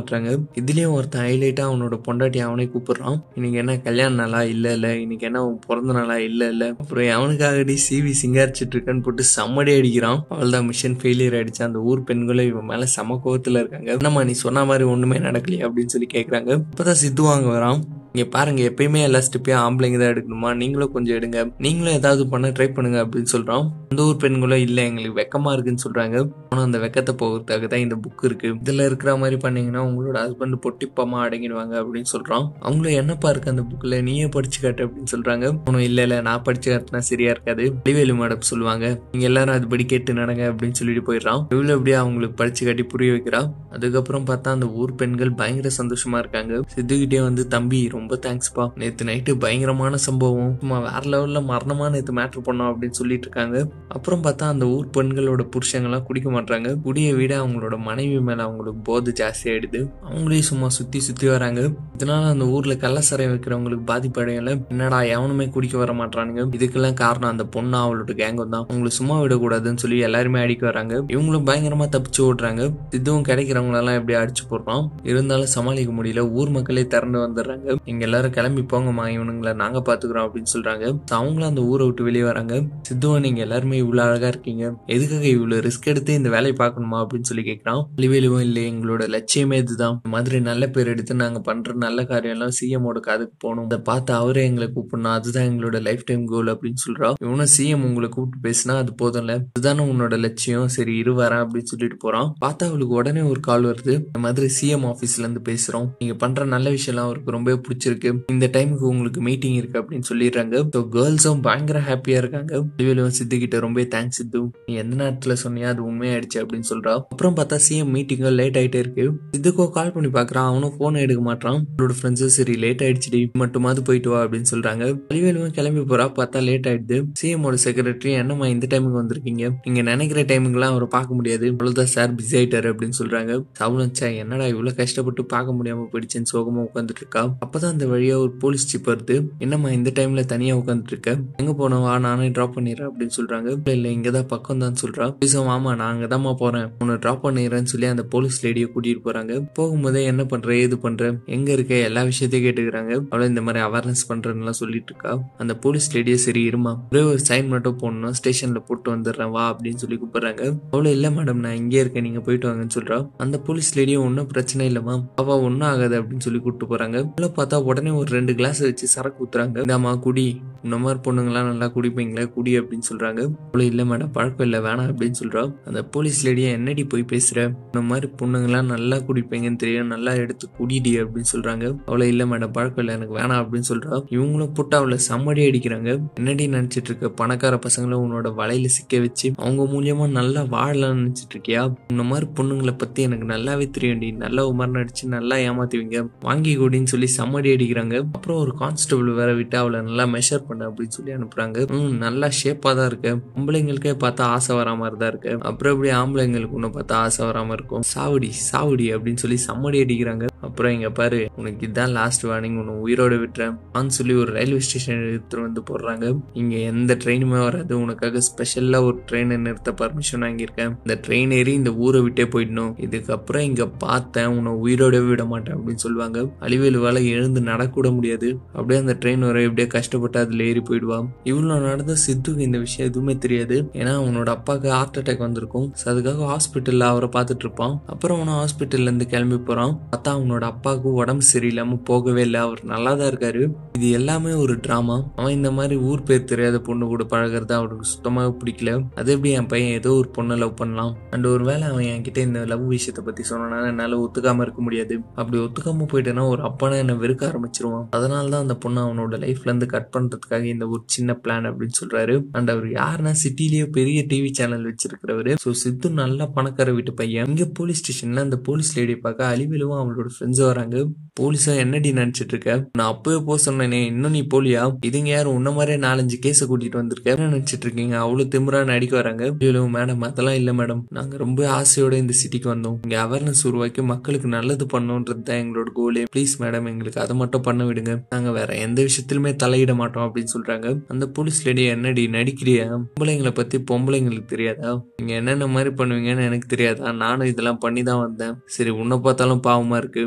இதுலயும் ஒருத்தன் ஹைலைட்டா அவனோட பொண்டாட்டி அவனே கூப்பிடுறான். இன்னைக்கு என்ன கல்யாண நாளா? இல்ல. இன்னைக்கு என்ன உன் பிறந்த நாளா? இல்ல. அப்புறம் அவனுக்காகடி சிவி சிங்காரிச்சிட்டு இருக்கன்னு போட்டு செம்மடி அடிக்கிறான். அவள்தான் மிஷன் ஃபெயிலியர் ஆயிடுச்சு. அந்த ஊர் பெண்களும் இவன் மேல செம கோவத்துல இருக்காங்க. என்னம்மா நீ சொன்ன மாதிரி ஒண்ணுமே நடக்கலையே அப்படின்னு சொல்லி கேக்குறாங்க. இப்பதான் சித்து வாங்க வரான். இங்க பாருங்க, எப்பயுமே எல்லா ஸ்டெப்பையும் ஆம்பளைங்க தான் எடுக்கணுமா? நீங்களும் கொஞ்சம் எடுங்க, நீங்களும் ஏதாவது பண்ண ட்ரை பண்ணுங்க அப்படின்னு சொல்றான். அந்த ஊர் பெண்களும் இல்ல எங்களுக்கு வெக்கமா இருக்குன்னு சொல்றாங்க. ஆனா அந்த வெக்கத்தை போகிறதுக்காக தான் இந்த புக் இருக்கு. இதுல இருக்கிற மாதிரி பண்ணீங்கன்னா உங்களோட ஹஸ்பண்ட் பொட்டிப்பமா அடங்கிடுவாங்க அப்படின்னு சொல்றான். அவங்களும் என்னப்பா இருக்கு அந்த புக்ல, நீயே படிச்சு காட்டு அப்படின்னு சொல்றாங்க. அவனும் இல்ல நான் படிச்சு காட்டினா சரியா இருக்காது, வடிவேலு மேடம் சொல்லுவாங்க, நீங்க எல்லாரும் அதுபடி கேட்டு நடங்க அப்படின்னு சொல்லிட்டு போயிடுறான். இவ்வளவு எப்படியா அவங்களுக்கு படிச்சு காட்டி புரிய வைக்கிறா. அதுக்கப்புறம் பார்த்தா அந்த ஊர் பெண்கள் பயங்கர சந்தோஷமா இருக்காங்க. சித்துக்கிட்டே வந்து, தம்பி ரொம்ப தேங்க்ஸ்பா, நேத்து நைட்டு பயங்கரமான சம்பவம், வேற லெவல்ல மரணமா நேத்து மேட்ரு பண்ணோம் அப்படின்னு சொல்லிட்டு இருக்காங்க. அப்புறம் பார்த்தா அந்த ஊர் பெண்களோட புருஷங்கெல்லாம் குடிக்க மாட்டாங்க. குடிய விட அவங்களோட மனைவி மேல அவங்களுக்கு போதை ஜாஸ்தி ஆயிடுது. அவங்களே சும்மா சுத்தி வராங்க. இதனால அந்த ஊர்ல கள்ளசாராயம் வைக்கிறவங்களுக்கு பாதிப்பு அடையல. என்னடா எவனுமே குடிக்க வர மாட்டானுங்க, இதுக்கெல்லாம் காரணம் அந்த பொண்ணு அவளோட கேங்கும் தான், அவங்களை சும்மா விடக்கூடாதுன்னு சொல்லி எல்லாருமே அடிக்க வராங்க. இவங்களும் பயங்கரமா தப்பிச்சு ஓடுறாங்க. இதுவும் கிடைக்கிறவங்களெல்லாம் எப்படி அடிச்சு போடுறான். இருந்தாலும் சமாளிக்க முடியல. ஊர் மக்களே திறந்து வந்துடுறாங்க. இங்க எல்லாரும் கிளம்பி போங்கம்மா, இவனுங்களை நாங்க பாத்துக்கிறோம் அப்படின்னு சொல்றாங்க. அவங்களும் அந்த ஊரை விட்டு வெளியே வராங்க. சித்துவா, நீங்க எல்லாருமே இவ்வளவு அழகா இருக்கீங்க, எதுக்காக இவ்வளவு ரிஸ்க் எடுத்து இந்த வேலையை பார்க்கணுமா அப்படின்னு சொல்லி கேட்கிறான். அழிவேலுவும் இல்லை, எங்களோட லட்சியமே இதுதான், இந்த மாதிரி நல்ல பேர் எடுத்து நாங்க பண்ற நல்ல காரியம் எல்லாம் சிஎமோட காதுக்கு போகணும், அதை பார்த்து அவரே எங்களை கூப்பிடணும், அதுதான் எங்களோட லைஃப் டைம் கோல் அப்படின்னு சொல்றா. இவனும் சிஎம் உங்களை கூப்பிட்டு பேசினா அது போதும்ல, இதுதானே உன்னோட லட்சியம், சரி இரு வரேன் அப்படின்னு சொல்லிட்டு போறான். பார்த்தா அவளுக்கு உடனே ஒரு கால் வருது. இந்த மாதிரி சிஎம் ஆபீஸ்ல இருந்து பேசுறோம், நீங்க பண்ற நல்ல விஷயம் எல்லாம் அவருக்கு ரொம்ப பிடிச்சிருக்கு, இந்த டைமுக்கு உங்களுக்கு மீட்டிங் இருக்கு அப்படின்னு சொல்லிடுறாங்க. கேர்ள்ஸும் பயங்கர ஹாப்பியா இருக்காங்க. அழிவேலுவும் சித்து கிட்ட ரொம்ப தேங்க்ஸ் சித்து, நீ எந்த நேரத்துல சொன்னியா அது உண்மையாயிடுச்சு அப்படின்னு சொல்றா. அப்புறம் பார்த்தா சிஎம் மீட்டிங் லேட் ஆயிட்டே இருக்கு. சித்துக்கோ கால் பண்ணி பாக்குறான், அவனும் போன் எடுக்க மாட்டான். அவளோட ஃப்ரெண்ட்ஸும் சரி லேட் ஆயிடுச்சு மட்டுமாவது போயிட்டு வா அப்படின்னு சொல்றாங்க. அழிவேலுவும் கிளம்பி போறா. பார்த்தா லேட் ஆயிடுது. சிஎமோட செக்ரட்டரி, என்னம்மா இந்த டைமுக்கு வந்திருக்கீங்க, நீங்க நினைக்கிற டைமுக்கு எல்லாம் அவரை பார்க்க முடியாது, அவ்வளவுதான் சார் பிஸி ஆயிட்டாரு அப்படின்னு சொல்றாங்க. அவளும் என்னடா இவ்வளவு கஷ்டப்பட்டு பார்க்க முடியாம போயிடுச்சுன்னு சோகமா உட்காந்துட்டு இருக்கா. அப்பதான் அந்த வழியா ஒரு போலீஸ் ஜீப் வருது. என்னம்மா இந்த டைம்ல தனியா உட்காந்துட்டு இருக்க, எங்க போனவா, நானே டிராப் பண்ணிடுறேன் அப்படின்னு சொல்றாங்க. இல்ல இங்கதான் பக்கம் தான் சொல்றா. ஆமா நான் அங்கதாம்மா போறேன், உன்னை டிராப் பண்ணிடுறேன்னு சொல்லி அந்த போலீஸ் லேடியை கூட்டிட்டு போறாங்க. போகும்போதே என்ன பண்ற ஏது பண்ற எங்க இருக்க எல்லா விஷயத்தையும் கேட்டுக்கிறாங்க. அவளை இந்த மாதிரி அவேர்னஸ் பண்றேன்னு சொல்லிட்டு இருக்கா. அந்த போலீஸ் லேடியை சரி இருமா, ஒரே ஒரு சைன் மட்டும் போடணும், ஸ்டேஷன்ல போட்டு வந்துடுறேன் வா அப்படின்னு சொல்லி கூப்பிடுறாங்க. அவ்வளவு இல்ல மேடம் நான் இங்கே இருக்கேன், நீங்க போயிட்டு வாங்கன்னு சொல்றா. அந்த போலீஸ் லேடியும் ஒன்னும் பிரச்சனை இல்லமா, அவ ஒன்னும் ஆகாது அப்படின்னு சொல்லி கூப்பிட்டு போறாங்க. உள்ள பார்த்தா உடனே ஒரு 2 கிளாஸ் வச்சு சரக்கு ஊத்துறாங்க. இந்தாமா குடி, இந்த மாதிரி பொண்ணுங்களாம் நல்லா குடிப்பீங்களா, குடி அப்படின்னு சொல்றாங்க. அவ்வளவு இல்ல மேடம் பழக்கம் இல்ல வேணாம் அப்படின்னு சொல்றா. அந்த போலீஸ் லேடியா, என்னடி போய் பேசுற, இந்த மாதிரி பொண்ணுங்களாம் நல்லா குடிப்பீங்கன்னு தெரியும், நல்லா எடுத்து குடிடி அப்படின்னு சொல்றாங்க. அவ்வளவு இல்ல மேடம் பழக்கம் இல்ல எனக்கு வேணாம் அப்படின்னு சொல்றா. இவங்களும் போட்டு அவளை செம்மடி அடிக்கிறாங்க. என்னடி நினைச்சிட்டு இருக்க, பணக்கார பசங்களை உன்னோட வலையில சிக்க வச்சு அவங்க மூலியமா நல்லா வாழலாம்னு நினைச்சிட்டு இருக்கியா, இந்த மாதிரி பொண்ணுங்களை பத்தி எனக்கு நல்லாவே தெரியும்டி, நல்லா உமர் நடிச்சு நல்லா ஏமாத்துவீங்க, வாங்கி கூடின்னு சொல்லி செம்மடி அடிக்கிறாங்க. அப்புறம் ஒரு கான்ஸ்டபிள் வேற விட்டு அவளை நல்லா மெஷர் பண்ண அப்படின்னு சொல்லி அனுப்புறாங்க. நல்லா ஷேப்பா தான் இருக்கு, பொம்பளைங்களுக்கே பார்த்தா ஆசை வரா மாதிரி தான் இருக்கு, அப்புறம் எப்படி ஆம்பளைங்களுக்கு ஒண்ணு பார்த்தா ஆசை வராம இருக்கும், சாவடி அப்படின்னு சொல்லி செம்மடி அடிக்கிறாங்க. அப்புறம் இங்க பாரு, உனக்கு இதுதான் லாஸ்ட் வார்னிங், உன்னை உயிரோட விட்டுறேன் சொல்லி ஒரு ரயில்வே ஸ்டேஷன் எடுத்துட்டு வந்து போடுறாங்க. இங்க எந்த ட்ரெயினுமே வராது, உனக்காக ஸ்பெஷலா ஒரு ட்ரெயினை நிறுத்த பர்மிஷன் வாங்கியிருக்கேன், இந்த ட்ரெயின் ஏறி இந்த ஊரை விட்டே போயிடணும், இதுக்கப்புறம் இங்க பார்த்தேன் உன்னை உயிரோடவே விட மாட்டேன் அப்படின்னு சொல்லுவாங்க. அழிவேலுவால எழுந்து நடக்கூட முடியாது. அப்படியே அந்த ட்ரெயின் வர எப்படியே கஷ்டப்பட்டு அதுல ஏறி போயிடுவான். இவ்வளவு நடந்த சித்துக்கு இந்த விஷயம் எதுவுமே தெரியாது. ஏன்னா அவனோட அப்பாவுக்கு ஹார்ட் அட்டாக் வந்திருக்கும். அதுக்காக ஹாஸ்பிட்டல்ல அவரை பார்த்துட்டு இருப்பான். அப்புறம் அவனை ஹாஸ்பிட்டல்ல இருந்து கிளம்பி போறான். பார்த்தா அவனோட அப்பாவுக்கு உடம்பு சரியில்லாம போகவே இல்லை, அவர் நல்லா தான் இருக்காரு. இது எல்லாமே ஒரு டிராமா. அவன் இந்த மாதிரி ஊர் பேர் தெரியாத பொண்ணு கூட பழகிறது அவனுக்கு சுத்தமாக பிடிக்கல. அது எப்படி என் பையன் ஏதோ ஒரு பொண்ணை லவ் பண்ணலாம், அண்ட் ஒரு வேளை அவன் என்கிட்ட இந்த லவ் விஷயத்தை பத்தி சொன்னானா என்னால ஒத்துக்காம இருக்க முடியாது, அப்படி ஒத்துக்காம போயிட்டேன்னா ஒரு அப்பனை என்ன வெறுக்க ஆரம்பிச்சிருவான், அதனாலதான் அந்த பொண்ணு அவனோட லைஃப்ல இருந்து கட் பண்றதுக்காக இந்த ஒரு சின்ன பிளான் அப்படின்னு சொல்றாரு. அண்ட் அவர் யாருன்னா சிட்டிலேயே பெரிய டிவி சேனல் வச்சிருக்கிறவரு. சோ சித்து நல்ல பணக்கார வீட்டு பையன். இங்க போலீஸ் ஸ்டேஷன்ல அந்த போலீஸ் லேடி பார்க்க அழிவிலும் அவளோட ஃப்ரெண்ட்ஸ் வராங்க. போலீஸா என்னடி நினைச்சிட்டு இருக்க, நான் அப்பவே போக சொன்னேனே இன்னும் நீ போலியா, இதுங்க யாரும் உன்ன மாதிரியே 4-5 கேஸ கூட்டிட்டு வந்திருக்க, என்ன நினைச்சிட்டு இருக்கீங்க, அவ்வளவு திமிரா நடிக்க வராங்க. மேடம் அதெல்லாம் இல்ல மேடம், நாங்க ரொம்ப ஆசையோட இந்த சிட்டிக்கு வந்தோம், இங்க அவேர்னஸ் உருவாக்கி மக்களுக்கு நல்லது பண்ணணும்ன்றது தான் எங்களோட கோலே, ப்ளீஸ் மேடம் எங்களுக்கு அதை மட்டும் பண்ண விடுங்க, நாங்க வேற எந்த விஷயத்திலுமே தலையிட மாட்டோம் அப்படின்னு சொல்றாங்க. அந்த போலீஸ் லேடி, என்னடி நடிக்கிறியா, பொம்பளைங்களை பத்தி பொம்பளைங்களுக்கு தெரியாதா, நீங்க என்னென்ன மாதிரி பண்ணுவீங்கன்னு எனக்கு தெரியாதா, நானும் இதெல்லாம் பண்ணி தான் வந்தேன், சரி உன்னை பார்த்தாலும் பாவமா இருக்கு,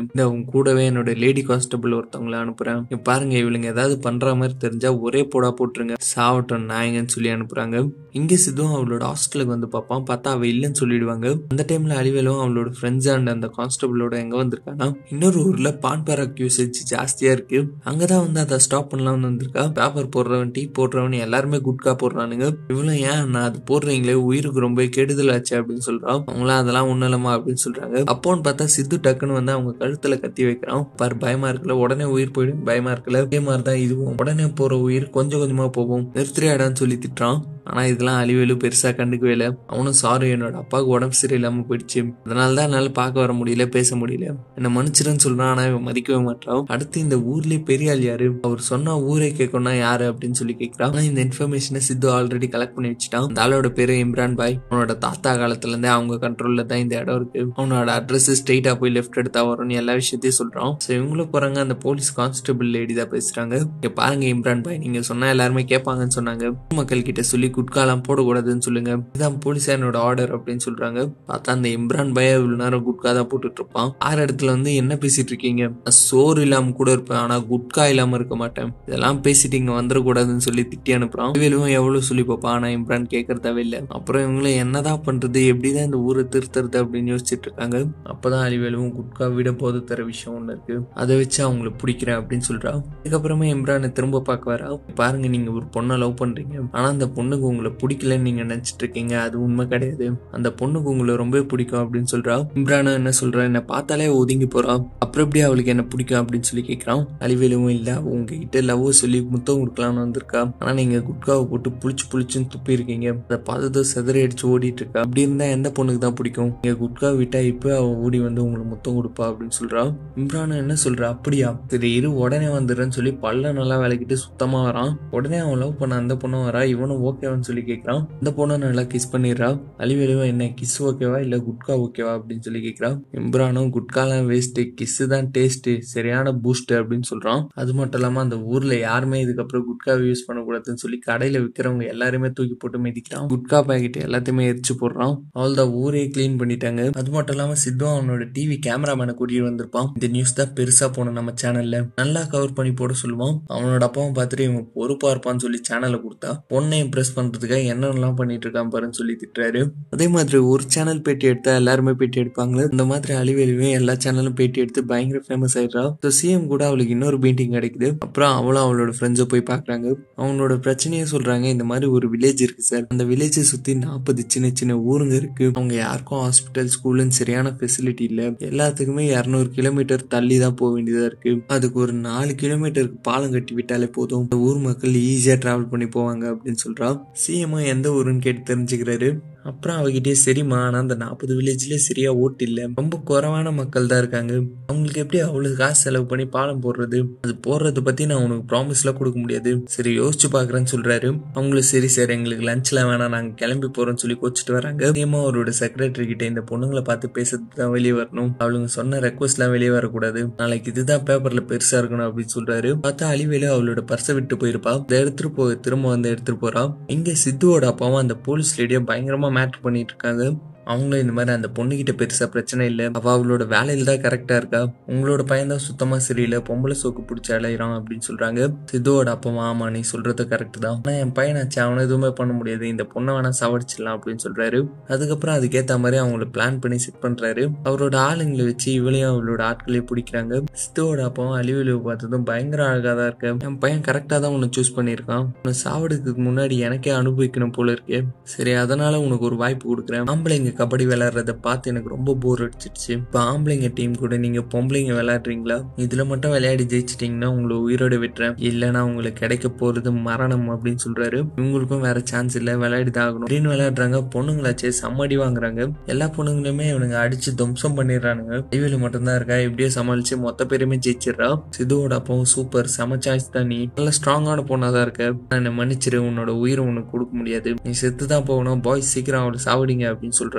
இந்த அவங்க கூடவே என்னோட லேடி கான்ஸ்டபிள் ஒருத்தவங்களை அனுப்புறேன். பாருங்க இவளுங்க ஏதாவது பண்ற மாதிரி தெரிஞ்சா ஒரே போடா போட்டுருங்க, சாவட்டும் நாயங்கன்னு சொல்லி அனுப்புறாங்க. இங்க சித்துவும் அவளோட ஹாஸ்டலுக்கு வந்து பார்ப்பான். பார்த்தா அவ இல்லைன்னு சொல்லிடுவாங்க. அந்த டைம்ல அழிவேலும் அவளோட ஃப்ரெண்ட்ஸ் அண்ட் அந்த கான்ஸ்டபிளோட எங்க வந்திருக்கானா இன்னொரு ஊர்ல பான் பராக் யூசேஜ் ஜாஸ்தியா இருக்கு, அங்கதான் வந்து அதை ஸ்டாப் பண்ணலாம்னு வந்திருக்கா. பேப்பர் போடுறவன் டீ போடுறவன் எல்லாருமே குட்கா போடுறானுங்க. இவளும் ஏன் நான் அது போடுறீங்களே உயிருக்கு ரொம்ப கெடுதல் ஆச்சு அப்படின்னு சொல்றான். அவங்களாம் அதெல்லாம் ஒண்ணு இல்லமா அப்படின்னு சொல்றாங்க. அப்போன்னு பார்த்தா சித்து டக்குன்னு வந்து அவங்க கழுத்துல கத்தி வைக்கிறான். பாரு பயமா இருக்குல்ல, உடனே உயிர் போயிடும், பயமா இருக்குல்ல, அதே மாதிரிதான் இதுவும் உடனே போற உயிர் கொஞ்சம் கொஞ்சமா போகும், நிறுத்தியாடான்னு சொல்லி திட்டுறான். ஆனா இதெல்லாம் அழிவேலு பெருசா கண்டுக்கவே இல்லை. அவனும் சாரி என்னோட அப்பாவுக்கு உடம்பு சரியில்லாம போயிடுச்சு, அதனாலதான் என்னால பார்க்க வர முடியல, பேச முடியல, என்ன மன்னிச்சிருன்னு சொல்றான். ஆனா இவன் மதிக்கவே மாட்டான். அடுத்து இந்த ஊர்லயே பெரிய ஆள் யாரு, அவர் சொன்னா ஊரே கேட்கணும்னா யாரு அப்படின்னு சொல்லி கேட்கிறான். ஆனா இந்த இன்ஃபர்மேஷனை சித்து ஆல்ரெடி கலெக்ட் பண்ணி வச்சுட்டான். அந்த ஆளோட பேரு இம்ரான் பாய். அவனோட தாத்தா காலத்துல இருந்தே அவங்க கண்ட்ரோல்ல தான் இந்த இடம் இருக்கு. அவனோட அட்ரஸ் ஸ்ட்ரெயிட்டா போய் லெஃப்ட் எடுத்தா வரும்னு எல்லா விஷயத்தையும் சொல்றான். சோ இவங்களும் போறாங்க. அந்த போலீஸ் கான்ஸ்டபிள் லேடி தான் பேசுறாங்க. இங்க பாருங்க இம்ரான் பாய், நீங்க சொன்னா எல்லாருமே கேட்பாங்கன்னு சொன்னாங்க, மக்கள் கிட்ட சொல்லி குட்காலாம் போடக்கூடாதுன்னு சொல்லுங்க, இதான் போலீஸா என்னோட ஆர்டர் அப்படின்னு சொல்றாங்க. பார்த்தா அந்த இம்ரான் பாய் இவ்வளவு நேரம் குட்கா தான் போட்டுட்டு இருப்பான். ஆறு இடத்துல வந்து என்ன பேசிட்டு இருக்கீங்க, சோறு இல்லாம கூட இருப்பேன் ஆனா குட்கா இல்லாம இருக்க மாட்டேன், இதெல்லாம் பேசிட்டு இங்க வந்துடக்கூடாதுன்னு சொல்லி திட்டி அனுப்புறான். இவளும் எவ்வளவு சொல்லி பார்ப்பான். ஆனா இம்ரான் கேட்கறதாவே இல்லை. அப்புறம் இவங்களும் என்னதான் பண்றது, எப்படிதான் இந்த ஊரை திருத்துறது அப்படின்னு யோசிச்சுட்டு இருக்காங்க. அப்பதான் அழிவேலும் குட்கா விட போது தர விஷயம் ஒண்ணு இருக்கு, அதை வச்சு அவங்களை பிடிக்கிறேன் அப்படின்னு சொல்றான். அதுக்கப்புறமா இம்ரானை திரும்ப பார்க்க வரா. பாருங்க நீங்க ஒரு பொண்ணை லவ் பண்றீங்க, ஆனா அந்த பொண்ணுக்கு உங்களை பிடிக்கலன்னு நீங்க நினைச்சிட்டு இருக்கீங்க, அது உண்மை கிடையாது, அந்த பொண்ணுக்கு உங்களை ரொம்ப பிடிக்கும் அப்படின்னு சொல்றா. இம்ரானும் என்ன சொல்றா, என்ன பார்த்தாலே ஒதுங்கி போறா, அப்புறம் எப்படி அவளுக்கு என்ன பிடிக்கும் அப்படின்னு சொல்லி கேட்கிறான். அழிவேலும் இல்ல உங்ககிட்ட லவ் சொல்லி முத்தம் கொடுக்கலாம்னு வந்திருக்கா, ஆனா நீங்க குட்காவை போட்டு புளிச்சுன்னு துப்பி இருக்கீங்க, அதை பார்த்து செதறி அடிச்சு ஓடிட்டு இருக்கா, அப்படி இருந்தா எந்த பொண்ணுக்கு தான் பிடிக்கும், நீங்க குட்கா விட்டா இப்ப அவ ஓடி வந்து உங்களுக்கு முத்தம் கொடுப்பா அப்படின்னு சொல்றா. இம்ரானும் என்ன சொல்றா, அப்படியா சரி இரு உடனே வந்துடுறேன்னு சொல்லி பல்ல நல்லா விளக்கிட்டு சுத்தமா வரான். உடனே அவன் லவ் பண்ண அந்த பொண்ணும் வரா. இவனும் ஓகேவான்னு சொல்லி கேட்கிறான். இந்த பொண்ணை நல்லா கிஸ் பண்ணிடுறா. அழிவேலுவா என்ன கிஸ் ஓகேவா இல்ல குட்கா ஓகேவா அப்படின்னு சொல்லி கேட்கிறான். இம்ரானும் குட்காலாம் வேஸ்ட், கிஸ் தான் டேஸ்ட், சரியான பூஸ்ட் அப்படின்னு சொல்றான். அது மட்டும் இல்லாம அந்த ஊர்ல யாருமே இதுக்கப்புறம் குட்காவை யூஸ் பண்ணக்கூடாதுன்னு சொல்லி கடையில விற்கிறவங்க எல்லாருமே தூக்கி போட்டு மிதிக்கிறான். குட்கா பாக்கெட் எல்லாத்தையுமே எரிச்சு போடுறான். அவள்தான் ஊரே கிளீன் பண்ணிட்டாங்க. அது மட்டும் இல்லாம சித்து அவனோட டிவி கேமராமேனை கூட்டிட்டு வந்திருப்பான். இந்த நியூஸ் தான் பெருசா போன நம்ம சேனல்ல நல்லா கவர் பண்ணி போட சொல்லுவான். அவனோட அப்பாவும் பார்த்துட்டு இவன் பொறுப்பா இருப்பான்னு சொல்லி சேனலை கொடுத்தா பொண்ணை இம்ப்ரெஸ் பண்றதுக்காக என்னென்னலாம் பண்ணிட்டு இருக்கான் பாருன்னு சொல்லி திட்டுறாரு. அதே மாதிரி ஒரு சேனல் பேட்டி எடுத்தா எல்லாருமே பேட்டி எடுப்பாங்களே, இந்த மாதிரி அழிவேலுமே எல்லா சேனலும் பேட்டி எடுத்து பயங்கர ஃபேமஸ் ஆயிடுறா. சிஎம் கூட அவளுக்கு இன்னொரு பெயிண்டிங் கிடைக்குது. அப்புறம் அவளும் அவளோட ஃப்ரெண்ட்ஸை போய் பாக்குறாங்க. அவங்களோட பிரச்சனையை சொல்றாங்க. இந்த மாதிரி ஒரு வில்லேஜ் இருக்கு சார், அந்த வில்லேஜை சுத்தி 40 சின்ன சின்ன ஊருங்க இருக்கு, அவங்க யாருக்கும் ஹாஸ்பிட்டல் ஸ்கூல்னு சரியான ஃபெசிலிட்டி இல்ல, எல்லாத்துக்குமே 200 கிலோமீட்டர் தள்ளி தான் போக வேண்டியதா இருக்கு, அதுக்கு ஒரு 4 கிலோமீட்டருக்கு பாலம் கட்டி விட்டாலே போதும், இந்த ஊர் மக்கள் ஈஸியா டிராவல் பண்ணி போவாங்க அப்படின்னு சொல்றா. சிஎம் எந்த ஊருன்னு கேட்டு தெரிஞ்சுக்கிறாரு. அப்புறம் அவகிட்டே சரிம்மா ஆனா அந்த 40 வில்லேஜ்லயே சரியா ஓட்டு இல்ல, ரொம்ப குறைவான மக்கள் தான் இருக்காங்க, அவங்களுக்கு எப்படி அவ்வளவு காசு செலவு பண்ணி பாலம் போடுறது, அது போடுறத பத்தி நான் உனக்கு ப்ராமிஸ் எல்லாம் கொடுக்க முடியாது, சரி யோசிச்சு பாக்குறேன்னு சொல்றாரு. அவங்களும் சரி சார் எங்களுக்கு லஞ்ச்லாம் வேணாம் நாங்க கிளம்பி போறோம்னு சொல்லி கோச்சிட்டு வராங்க. முக்கியமா அவரோட செக்ரட்டரி கிட்ட இந்த பொண்ணுங்களை பார்த்து பேசுறதுக்கு தான் வெளியே வரணும், அவளுங்க சொன்ன ரெக்வஸ்ட் எல்லாம் வெளியே வரக்கூடாது, நாளைக்கு இதுதான் பேப்பர்ல பெருசா இருக்கணும் அப்படின்னு சொல்றாரு. பார்த்தா அழிவேலு அவளோட பர்ஸை விட்டு போயிருப்பா. அதை எடுத்துட்டு போய் திரும்ப வந்து எடுத்துட்டு போறா. இங்க சித்துவோட அப்பாவும் அந்த போலீஸ் லேடியா பயங்கரமா மேட்டர் பண்ணிட்டு இருக்காங்க. அவங்களும் இந்த மாதிரி அந்த பொண்ணுகிட்ட பெருசா பிரச்சனை இல்லை, அவ அவளோட வேலையில தான் கரெக்டா இருக்கா, உங்களோட பையன் தான் சுத்தமா சரியில்லை, பொம்பளை சோக்கு பிடிச்சி அலையிறான் அப்படின்னு சொல்றாங்க. சித்துவோட அப்பா ஆமா நீ சொல்றது கரெக்ட் தான், ஆனா என் பையனாச்சு அவனை எதுவுமே பண்ண முடியாது, இந்த பொண்ணை வேணா சவடிச்சிடலாம் அப்படின்னு சொல்றாரு. அதுக்கப்புறம் அதுக்கேத்த மாதிரி அவங்கள பிளான் பண்ணி செட் பண்றாரு. அவரோட ஆளுங்களை வச்சு இவளையும் அவளோட ஆட்களையும் பிடிக்கிறாங்க. சித்துவோட அப்பாவும் அழிவுல பார்த்ததும் பயங்கர அழகா தான் இருக்கு, என் பையன் கரெக்டா தான் உன்னை சூஸ் பண்ணிருக்கான், உன்னை சாவடுறதுக்கு முன்னாடி எனக்கே அனுபவிக்கணும் போல இருக்கு, சரி அதனால உனக்கு ஒரு வாய்ப்பு கொடுக்குறேன், ஆம்பளைங்க கபடி விளையாடுறத பார்த்து எனக்கு ரொம்ப போர் அடிச்சிருச்சு, இப்ப ஆம்பளைங்க டீம் கூட நீங்க பொம்பளைங்க விளையாடுறீங்களா, இதுல மட்டும் விளையாடி ஜெயிச்சிட்டீங்கன்னா உங்களை உயிரோட விட்டுறேன், இல்லைன்னா உங்களுக்கு கிடைக்க போறது மரணம் அப்படின்னு சொல்றாரு. இவங்களுக்கும் வேற சான்ஸ் இல்ல, விளையாடிதான் ஆகணும் அப்படின்னு விளையாடுறாங்க. பொண்ணுங்களாச்சே சம்மடி வாங்குறாங்க. எல்லா பொண்ணுங்களுமே இவனுங்க அடிச்சு துவம்சம் பண்ணிடுறானுங்க. இவளு மட்டும்தான் இருக்கா, எப்படியோ சமாளிச்சு மொத்த பேருமே ஜெயிச்சிடறா. சிதுவோட அப்பாவும் சூப்பர் செம சாய்ஸ் தான், நீ நல்ல ஸ்ட்ராங்கான பொண்ணாதான் இருக்க, நான் மன்னிச்சிரு, உன்னோட உயிரை உனக்கு கொடுக்க முடியாது, நீ செத்து தான் போகணும், பாய்ஸ் சீக்கிரம் அவளை சாவடிங்க அப்படின்னு சொல்றாரு.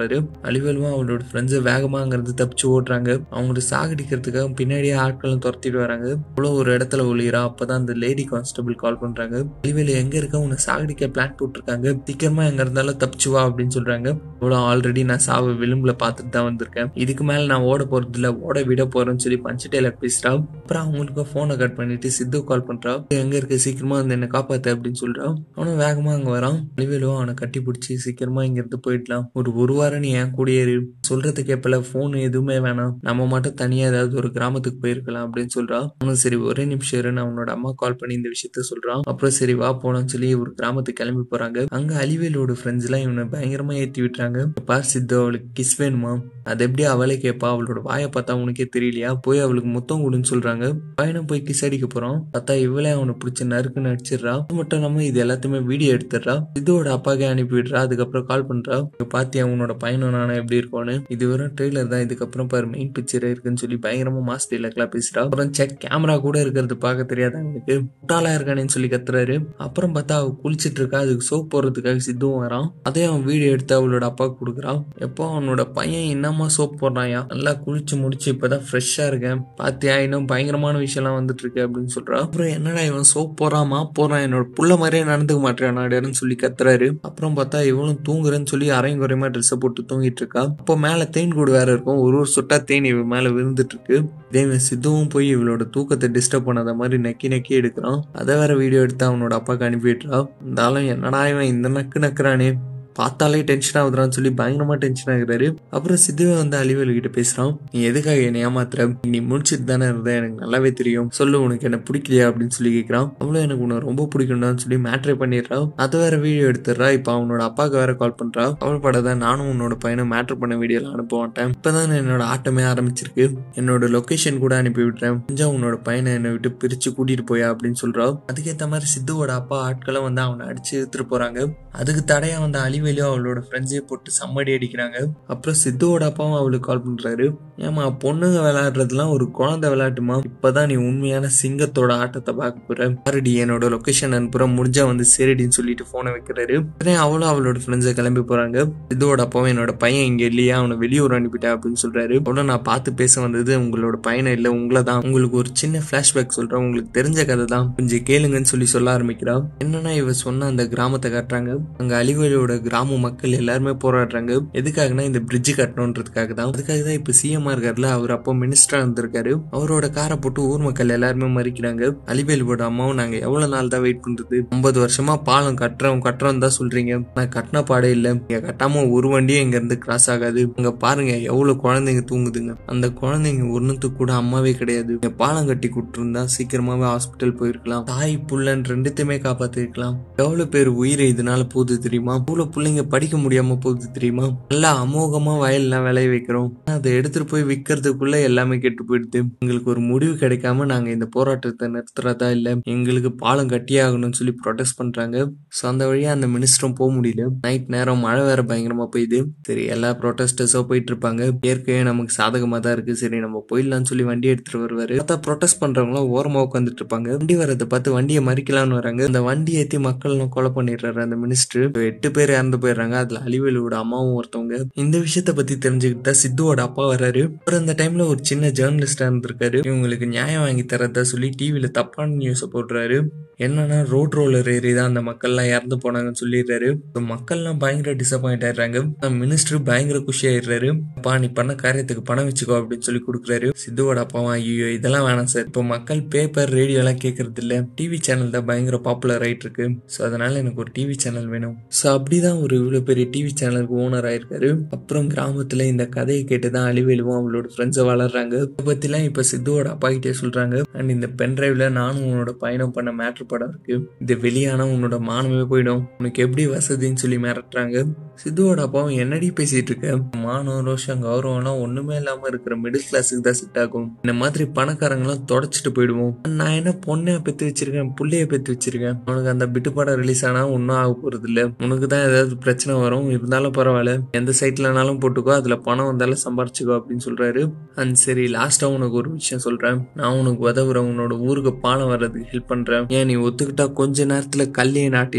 சொல்றாரு. அலிவேலுவும் அவளோட ஃப்ரெண்ட்ஸை வேகமா அங்கிருந்து தப்பிச்சு ஓடுறாங்க. அவங்களை சாகடிக்கிறதுக்காக பின்னாடியே ஆட்களும் துரத்திட்டு வராங்க. அவ்வளவு ஒரு இடத்துல ஒளிரா. அப்பதான் அந்த லேடி கான்ஸ்டபிள் கால் பண்றாங்க. அலிவேலு எங்க இருக்க, உன்னை சாகடிக்க பிளான் போட்டிருக்காங்க, சீக்கிரமா எங்க இருந்தாலும் தப்பிச்சு வா அப்படின்னு சொல்றாங்க. இவ்வளவு ஆல்ரெடி நான் சாவு விளிம்புல பார்த்துட்டு தான் வந்திருக்கேன், இதுக்கு மேல நான் ஓட போறது இல்ல, ஓட விட போறேன்னு சொல்லி பஞ்சு டெய்லர் பேசுறா. அப்புறம் அவங்களுக்கு போனை கட் பண்ணிட்டு சித்து கால் பண்றா. எங்க இருக்க, சீக்கிரமா வந்து என்ன காப்பாத்து அப்படின்னு சொல்றா. அவனும் வேகமா அங்க வரான். அலிவேலுவும் அவனை கட்டி பிடிச்சி சீக்கிரமா இங்க இருந்து போயிடலாம், ஒரு வாரம் நீ என் கூடயே இரு, சொல்றது கேப்பல, போன் எதுவுமே வேணாம், நம்ம மட்டும் தனியா ஏதாவது ஒரு கிராமத்துக்கு போயிருக்கலாம் அப்படின்னு சொல்றா. அவனும் சரி ஒரே நிமிஷம் இரு, நான் அவனோட அம்மா கால் பண்ணி இந்த விஷயத்த சொல்றான். அப்புறம் சரி வா போனோம்னு சொல்லி ஒரு கிராமத்துக்கு கிளம்பி போறாங்க. அங்க அலிவேலோட ஃப்ரெண்ட்ஸ் எல்லாம் இவனை பயங்கரமா ஏத்தி விட்டுறாங்க. பார் சித்து, அவளுக்கு கிஸ் வேணுமா, அது எப்படி அவளே கேட்பா, அவளோட வாயை பார்த்தா உனக்கே தெரியலையா, போய் அவளுக்கு முத்தம் கொடுன்னு சொல்றாங்க. பையனும் போய் கிஸ் அடிக்க போறான். பார்த்தா இவளே அவனை பிடிச்ச நறுக்குன்னு அடிச்சிடறா. அது மட்டும் இல்லாம இது எல்லாத்தையுமே வீடியோ எடுத்துடுறா. சித்துவோட அப்பாக்கே அனுப்பி விடுறா. அதுக்கப்புறம் கால் பண்றா. பாத்தியா உன்னோட பையனும் நானும் எப்படி இருக்கோன்னு, இது வெறும் ட்ரெய்லர் தான், இதுக்கப்புறம் பாரு மெயின் பிக்சர் இருக்குன்னு சொல்லி பயங்கரமா மாஸ் டைலாக்லாம் பேசுறா. அப்புறம் செக் கேமரா கூட இருக்கிறது பார்க்க தெரியாத அவனுக்கு, முட்டாளா இருக்கானேன்னு சொல்லி கத்துறாரு. அப்புறம் பார்த்தா அவ குளிச்சிட்டு இருக்கா. அதுக்கு சோப் போடுறதுக்காக சித்துவும் வரான். அதே அவன் வீடியோ எடுத்து அவளோட அப்பாவுக்கு கொடுக்குறான். எப்போ அவனோட பையன் என்னமா சோப் போடுறாயா, நல்லா குளிச்சு முடிச்சு இப்பதான் ஃப்ரெஷ்ஷா இருக்கேன், பாத்தியா இன்னும் பயங்கரமான விஷயம்லாம் வந்துட்டு இருக்கு அப்படின்னு சொல்றா. அப்புறம் என்னடா இவன் சோப் போறாமா போறான், என்னோட புள்ள மாதிரியே நடந்துக்க மாட்டேன் சொல்லி கத்துறாரு. அப்புறம் பார்த்தா இவனும் தூங்குறேன்னு சொல்லி அரையும் குறையமா ட்ரெஸ் போட்டு தூங்கிட்டு இருக்கா. அப்போ மேல தேன் கூடு வேற இருக்கும். ஒரு சொட்டா தேன் இவன் மேல விழுந்துட்டு இருக்கு. இதே சித்துவும் போய் இவளோட தூக்கத்தை டிஸ்டர்ப் பண்ணாத மாதிரி நக்கி நக்கி எடுக்கிறான். அதை வேற வீடியோ எடுத்து அவனோட அப்பாவுக்கு அனுப்பிடுறா. இருந்தாலும் என்னடா இவன் இந்த நக்கு நக்குறானே, பார்த்தாலே டென்ஷன் ஆகுதுறான்னு சொல்லி பயங்கரமா டென்ஷன் ஆகுறாரு. அப்புறம் சித்துவே வந்து அலிவேலு கிட்ட பேசுறான். நீ எதுக்காக என்னை ஏமாத்துற, நீ முடிச்சிட்டு தானே இருந்த, எனக்கு நல்லாவே தெரியும், சொல்லு உனக்கு என்ன பிடிக்கலையா அப்படின்னு சொல்லி கேட்கறான். அவளும் எனக்கு உன்னை ரொம்ப பிடிக்கும்னு சொல்லி மேட்ரே பண்ணிடுறா. அது வேற வீடியோ எடுத்துடுறா. இப்ப அவனோட அப்பாவுக்கு வேற கால் பண்றா. அவள் படாத, நானும் உன்னோட பையனை மேட்ரு பண்ண வீடியோலாம் அனுப்ப மாட்டேன், இப்பதான் என்னோட ஆட்டமே ஆரம்பிச்சிருக்கு, என்னோட லொகேஷன் கூட அனுப்பி விட்டுறேன், கொஞ்சம் உன்னோட பையனை என்னை விட்டு பிரிச்சு கூட்டிட்டு போயா அப்படின்னு சொல்றா. அதுக்கேற்ற மாதிரி சித்துவோட அப்பா ஆட்களும் வந்து அவனை அடிச்சு எடுத்துட்டு போறாங்க. அதுக்கு தடையா வந்து அலிவேலியோ அவளோட ஃப்ரெண்ட்ஸே போட்டு சம்மடி அடிக்கிறாங்க. அப்புறம் சித்துவோட அப்பாவும் அவளுக்கு கால் பண்றாரு. ஏமா பொண்ணுங்க விளையாடுறதுலாம் ஒரு குழந்தை விளையாட்டுமா, இப்பதான் நீ உண்மையான சிங்கத்தோட ஆட்டத்தை பார்க்க போற, பாருடி என்னோட லொகேஷன் அனுப்புற, முடிஞ்சா வந்து சரிடின்னு சொல்லிட்டு போனை வைக்கிறாரு. அவளும் அவளோட ஃப்ரெண்ட்ஸை கிளம்பி போறாங்க. சித்துவோட அப்பாவும் என்னோட பையன் இங்க இல்லையா, அவனை வெளியூர் அனுப்பிட்டா அப்படின்னு சொல்றாரு. அவளும் நான் பார்த்து பேச வந்தது உங்களோட பையனை இல்ல உங்களை தான், உங்களுக்கு ஒரு சின்ன பிளாஷ்பேக் சொல்றேன், உங்களுக்கு தெரிஞ்ச கதை தான், கொஞ்சம் கேளுங்கன்னு சொல்லி சொல்ல ஆரம்பிக்கிறா. என்னன்னா இவ சொன்ன அந்த கிராமத்தை காட்டுறாங்க. அங்க அலிவேலியோட கிராம மக்கள் எல்லாருமே போராடுறாங்க. எதுக்காகனா இந்த பிரிட்ஜ் கட்டணும்ன்றதுக்காக தான். அதுக்காக தான் இப்ப சிஎம் இருக்காருல, அவர் அப்போ மினிஸ்டரா இருந்திருக்காரு. அவரோட காரை போட்டு ஊர் மக்கள் எல்லாருமே மறிக்கிறாங்க. அலிவேலியோட அம்மாவும் நாங்க எவ்வளவு நாள் தான் வெயிட் பண்றது, 50 வருஷமா பாலம் கட்டுறோம் தான் சொல்றீங்க, நான் கட்டின பாடே இல்ல, நீங்க கட்டாம ஒரு வண்டியும் இங்க இருந்து கிராஸ் ஆகாது, அங்க பாருங்க எவ்வளவு குழந்தைங்க தூங்குதுங்க, அந்த குழந்தைங்க ஒண்ணுத்துக்கு கூட அம்மாவே கிடையாது, பாலம் கட்டி கொடுத்துருந்தா சீக்கிரமாவே ஹாஸ்பிட்டல் போயிருக்கலாம், தாய் புள்ளன் ரெண்டுத்தையுமே காப்பாத்திருக்கலாம், எவ்வளவு பேர் உயிரை இதனால போகுது தெரியுமா, இவ்வளவு பிள்ளைங்க படிக்க முடியாம போகுது தெரியுமா, நல்லா அமோகமா வயல்லாம் விளைய வைக்கிறோம், அதை எடுத்துட்டு போய் விற்கிறதுக்குள்ள எல்லாமே கெட்டு போயிடுது, எங்களுக்கு ஒரு முடிவு கிடைக்காம நாங்க இந்த போராட்டத்தை நிறுத்துறதா இல்ல, எங்களுக்கு பாலம் கட்டியே ஆகணும்னு சொல்லி ப்ரொடெஸ்ட் பண்றாங்க. ஸோ அந்த வழியா அந்த மினிஸ்டரும் போக முடியல. நைட் நேரம் மழை வேற பயங்கரமா பெய்யுது. சரி எல்லா ப்ரொட்டஸ்டர்ஸோ போயிட்டு இருப்பாங்க. இயற்கையே நமக்கு சாதகமா தான் இருக்கு, சரி நம்ம போயிடலாம்னு சொல்லி வண்டி எடுத்துட்டு வருவாரு. பார்த்தா ப்ரொட்டஸ்ட் பண்றவங்களும் ஓரமா உட்காந்துட்டு இருப்பாங்க. வண்டி வரதை பார்த்து வண்டியை மறிக்கலாம்னு வராங்க. அந்த வண்டி ஏத்தி மக்கள் கொலை பண்ணிடுறாரு அந்த மினிஸ்டர். 8 பேர் இறந்து போயிடுறாங்க. அதுல அலிவேலுவோட அம்மாவும் ஒருத்தவங்க. இந்த விஷயத்த பத்தி தெரிஞ்சுக்கிட்டா சித்துவோட அப்பா வர்றாரு. அப்புறம் அந்த டைம்ல ஒரு சின்ன ஜேர்னலிஸ்டா இருந்திருக்காரு. இவங்களுக்கு நியாயம் வாங்கி தரதா சொல்லி டிவில தப்பான நியூஸை போடுறாரு. என்னன்னா ரோட் ரோலர் ஏறி தான் அந்த மக்கள்லாம் இறந்து போனாங்கன்னு சொல்லிடுறாரு. மக்கள்லாம் பயங்கர டிசப்பாயிண்ட் ஆயிடுறாங்க. மினிஸ்டர் பயங்கர குஷி ஆயிடுறாரு. அப்பா நீ பண்ண காரியத்துக்கு பணம் வச்சுக்கோ அப்படின்னு சொல்லி கொடுக்குறாரு. சித்துவோட அப்பாவா ஐயோ இதெல்லாம் வேணாம் சார், இப்போ மக்கள் பேப்பர் ரேடியோ எல்லாம் கேட்கறது இல்ல, டிவி சேனல் தான் பயங்கர பாப்புலர் ஆயிட்டு இருக்கு, ஸோ அதனால எனக்கு ஒரு டிவி சேனல் வேணும். ஸோ அப்படிதான் ஒரு இவ்வளவு பெரிய டிவி சேனலுக்கு ஓனர் ஆயிருக்காரு. அப்புறம் கிராமத்துல இந்த கதையை கேட்டுதான் அலிவேலுவும் அவளோட ஃப்ரெண்ட்ஸை வளர்றாங்க. இதை பத்திலாம் இப்ப சித்துவோட அப்பா கிட்டே சொல்றாங்க. அண்ட் இந்த பென் டிரைவ்ல நானும் உன்னோட பயணம் பண்ண மேட்ரு படம் இருக்கு, இது வெளியானா உன்னோட மானமே போயிடும், உனக்கு எப்படி வசதின்னு சொல்லி மிரட்டுறாங்க. சித்துவோட அப்பாவும் என்னடி பேசிட்டு இருக்க, மானம் ரோஷம் கௌரவம்லாம் ஒண்ணுமே இல்லாம இருக்கிற மிடில் கிளாஸுக்கு தான் செட் ஆகும், இந்த மாதிரி பணக்காரங்களாம் தொடச்சிட்டு போயிடுவோம், நான் என்ன பொண்ணை பெற்று வச்சிருக்கேன், புள்ளைய பெற்று வச்சிருக்கேன், உனக்கு அந்த பிட்டு படம் ரிலீஸ் ஆனா ஒன்னும் ஆக போறது இல்ல, உனக்கு தான் ஏதாவது பிரச்சனை வரும், இருந்தாலும் பரவாயில்ல எந்த சைட்லனாலும் போட்டுக்கோ, அதுல பணம் வந்தாலும் சம்பாரிச்சுக்கோ அப்படின்னு சொல்றாரு. அண்ட் சரி லாஸ்டா உனக்கு ஒரு விஷயம் சொல்றேன், நான் உனக்கு உதவுறேன், உன்னோட ஊருக்கு பாலம் வர்றதுக்கு ஹெல்ப் பண்றேன், ஏன் நீ ஒத்துக்கிட்டா கொஞ்ச நேரத்துல கல்லையை நாட்டிடலாம்,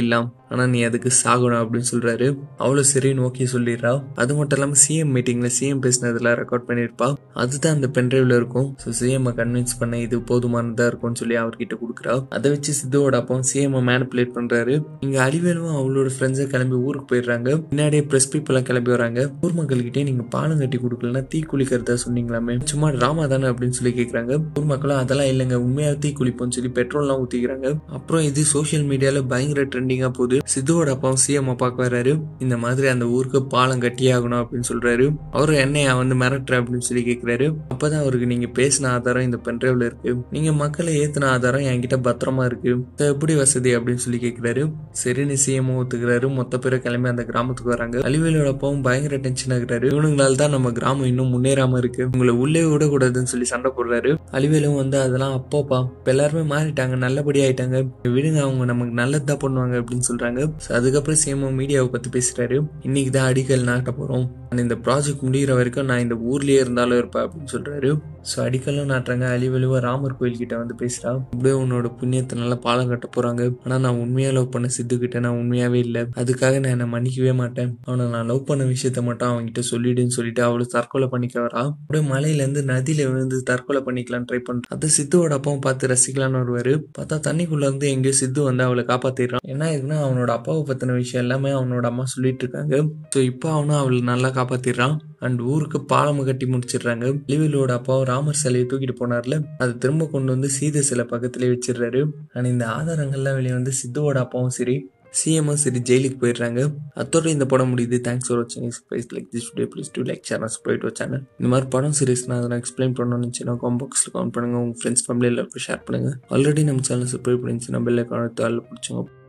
ஆனா நீ அதுக்கு சாகணும் அப்படின்னு சொல்றாரு. அவளும் சரின்னு ஓகே சொல்லிடுறா. அது மட்டும் இல்லாம சிஎம் மீட்டிங்ல சிஎம் பேசினதுல ரெக்கார்ட் பண்ணிருப்பா. அதுதான் அந்த பென்ட்ரைவ்ல இருக்கும். ஸோ சிஎம் கன்வின்ஸ் பண்ண இது போதுமானதா இருக்கும்னு சொல்லி அவர்கிட்ட கொடுக்குறா. அதை வச்சு சித்துவோட அப்பா சிஎம் மேனிபுலேட் பண்றாரு. இங்க அடிவேலும் அவளோட ஃப்ரெண்ட்ஸை கிளம்பி ஊருக்கு போயிடுறாங்க. பின்னாடியே பிரஸ் பீப்புள் கிளம்பி வராங்க. ஊர் மக்கள்கிட்டே நீங்க பாலம் கட்டி கொடுக்கலன்னா தீ குளிக்கிறதா சொன்னீங்களாமே, சும்மா டிராமா தானே அப்படின்னு சொல்லி கேட்கறாங்க. ஊர் மக்களும் அதெல்லாம் இல்லைங்க, உண்மையா தீ குளிப்போம்னு சொல்லி பெட்ரோல்லாம் ஊத்திக்கிறாங்க. அப்புறம் இது சோசியல் மீடியால பயங்கர ட்ரெண்டிங்கா போகுது. சித்துவோட அப்பாவும் சிஎம் பார்க்க வர்றாரு. இந்த மாதிரி அந்த ஊருக்கு பாலம் கட்டியே ஆகணும் அப்படின்னு சொல்றாரு. அவரு என்னையா வந்து மிரட்டுற அப்படின்னு சொல்லி கேட்கிறாரு. அப்பதான் அவருக்கு நீங்க பேசின ஆதாரம் இந்த பென்ட்ரைவ்ல இருக்கு, நீங்க மக்களை ஏத்துன ஆதாரம் என்கிட்ட பத்திரமா இருக்கு, எப்படி வசதி அப்படின்னு சொல்லி கேட்கிறாரு. சரின்னு சிஎம் ஒத்துக்கிறாரு. மொத்த பேரை கிளம்பி அந்த கிராமத்துக்கு வராங்க. அலிவேலோட அப்பாவும் பயங்கர டென்ஷன் ஆகுறாரு. இவனுங்களால தான் நம்ம கிராமம் இன்னும் முன்னேறாம இருக்கு, உங்களை உள்ளே விடக்கூடாதுன்னு சொல்லி சண்டை போடுறாரு. அலிவேலும் வந்து அதெல்லாம் அப்போப்பா, இப்ப எல்லாருமே மாறிட்டாங்க, நல்லபடி ஆயிட்டாங்க, விடுங்க, அவங்க நமக்கு நல்லதுதான் பண்ணுவாங்க அப்படின்னு சொல்றாங்க. அதுக்கப்புறம் சிஎம் மீடியாவை பத்தி பேசுறாரு. இன்னைக்கு தான் அடிக்கல் நாட்ட போறோம், இந்த ப்ராஜெக்ட் முடிகிற வரைக்கும் நான் இந்த ஊர்லயே இருந்தாலும் இருப்பேன் அப்படின்னு சொல்றாரு. ஸோ அடிக்கலும் நாட்டுறாங்க. அழிவழிவா ராமர் கோயில் கிட்ட வந்து பேசுறா. அப்படியே உன்னோட புண்ணியத்தை நல்லா பாலம் கட்ட போறாங்க. ஆனா நான் உண்மையா லவ் பண்ண சித்து கிட்ட நான் உண்மையாவே இல்லை, அதுக்காக நான் என்ன மன்னிக்கவே மாட்டேன், அவனை நான் லவ் பண்ண விஷயத்த மட்டும் அவன்கிட்ட சொல்லிடுன்னு சொல்லிட்டு அவளை தற்கொலை பண்ணிக்க வரா. அப்படியே மலையில இருந்து நதியில விழுந்து தற்கொலை பண்ணிக்கலாம் ட்ரை பண்றான். அது சித்துவோட அப்பாவும் பார்த்து ரசிக்கலான்னு வருவாரு. பார்த்தா தண்ணிக்குள்ள இருந்து எங்கேயோ சித்து வந்து அவளை காப்பாத்திடுறான். என்ன ஆகுதுன்னா அவனோட அப்பாவை பத்தின விஷயம் எல்லாமே அவனோட அம்மா சொல்லிட்டு இருக்காங்க. ஸோ இப்போ அவனும் அவளை நல்லா காப்பாத்திடுறான். அண்ட் ஊருக்கு பாலம் கட்டி முடிச்சிடுறாங்க. லிவிலோட அப்பாவும் ராமர் சிலையை தூக்கிட்டு போனார்ல, அதை திரும்ப கொண்டு வந்து சீதை சிலை பக்கத்திலே வச்சிடுறாரு. அண்ட் இந்த ஆதாரங்கள்லாம் வெளியே வந்து சித்துவோட அப்பாவும் சரி, சிஎம்மும் சரி ஜெயிலுக்கு போயிடுறாங்க. அத்தோட இந்த படம் முடியுது. தேங்க்ஸ் ஃபார் வாட்சிங். Is like this video please do like share subscribe to channel. இந்த மாதிரி படம் சீரிஸ் நான் அதெல்லாம் எக்ஸ்பிளைன் பண்ணணும்னு இருந்துச்சுன்னா காமெண்ட் பாக்ஸில் கமெண்ட் பண்ணுங்க. உங்க ஃப்ரெண்ட்ஸ் ஃபேமிலி எல்லாருக்கும் ஷேர் பண்ணுங்க. ஆல்ரெடி நம்ம சேனல் சப்ஸ்கிரைப் பண்ணிச்சுன்னா பெல் ஐக்கானை தாளில் பிடிச்சோங்க.